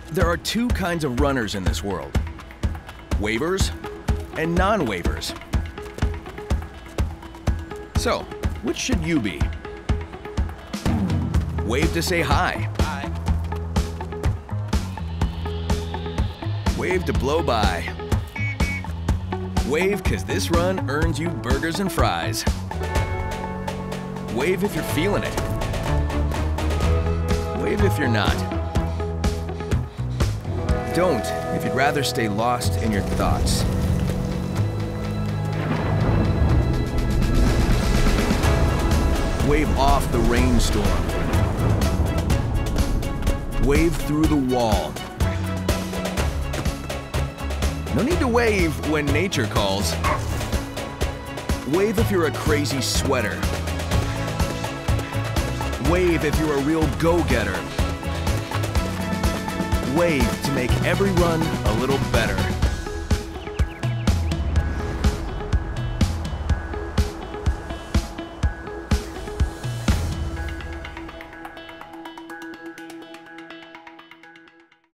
There are two kinds of runners in this world: wavers and non-wavers. So, which should you be? Wave to say hi. Hi. Wave to blow by. Wave 'cause this run earns you burgers and fries. Wave if you're feeling it. Wave if you're not. Don't if you'd rather stay lost in your thoughts. Wave off the rainstorm. Wave through the wall. No need to wave when nature calls. Wave if you're a crazy sweater. Wave if you're a real go-getter. Wave to make every run a little better.